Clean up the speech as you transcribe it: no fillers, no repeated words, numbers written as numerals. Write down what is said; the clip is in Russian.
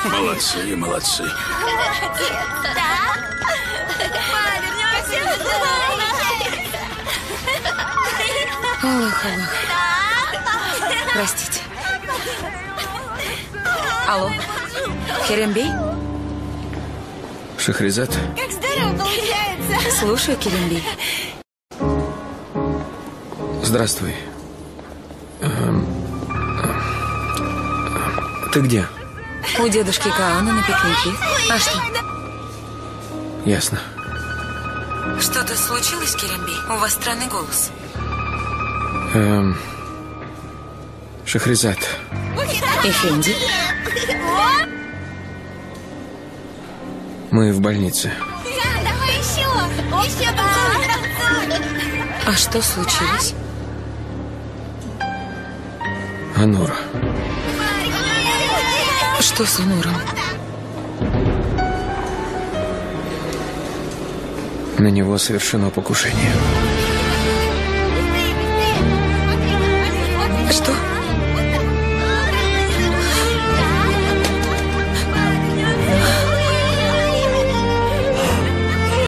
Молодцы, молодцы. Аллах, Аллах. Простите. Алло. Керембей? Шахризад? Как здорово получается. Слушаю, Керембей. Здравствуй. Ты где? У дедушки Каана на пикнике. А что? Ясно. Что-то случилось, Керембей? У вас странный голос. Шахризад. Эфенди? Мы в больнице. Давай еще. Еще А что случилось? Анур. Что с Ануром? На него совершено покушение.